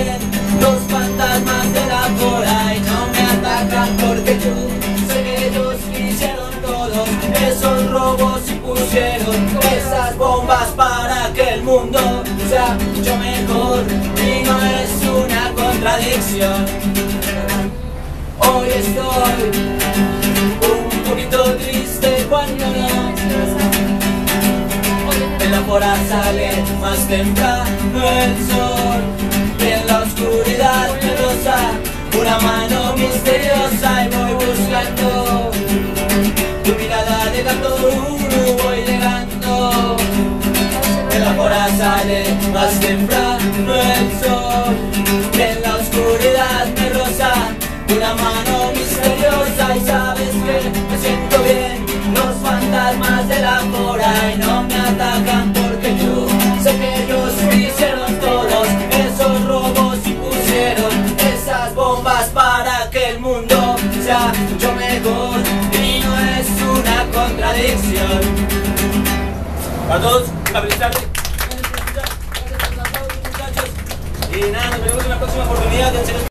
bien, los fantasmas de la hora y no me atacan porque yo sé que ellos hicieron todos esos robos y pusieron esas bombas para que el mundo sea mucho mejor y no es una contradicción. Hoy estoy un poquito triste cuando no en la hora sale más temprano el sol y en la oscuridad me roza una mano misteriosa y voy buscando tu mirada de gato voy llegando. En la hora sale más temprano el sol y en la oscuridad me roza una mano misteriosa y sabes que me siento bien. Los fantasmas de la hora y no me atacan porque yo sé que ellos hicieron todos esos robos y pusieron esas bombas para que el mundo sea mucho mejor y no es una contradicción. Para todos, a feliz tarde. Y nada, nos veremos en la próxima oportunidad de hacer